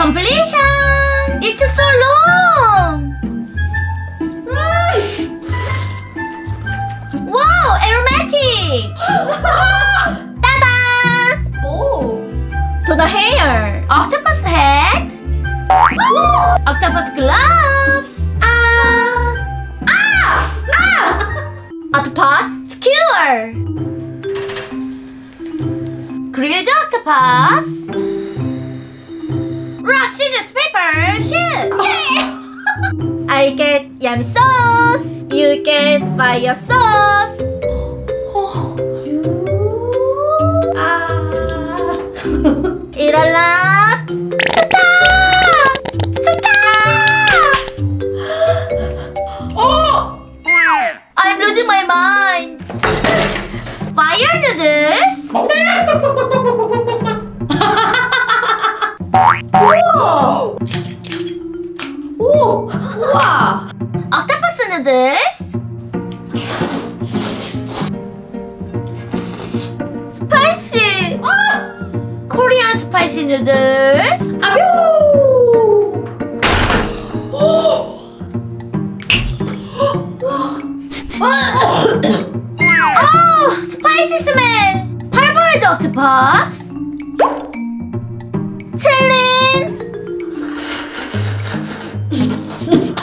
Completion! It's so long! Wow, aromatic! Ta-da! Oh! To the hair, octopus head, octopus gloves, octopus skewer, grilled octopus, rock, scissors, paper, shoot! I get yummy sauce, you get fire sauce. Eat a lot. Stop! Stop! Oh! I'm losing my mind. Fire noodles. Whoa! Oh! Wow! Octopus noodles. Spicy. Korean spicy noodles. Oh, spicy smell. Hard-boiled octopus. Challenge.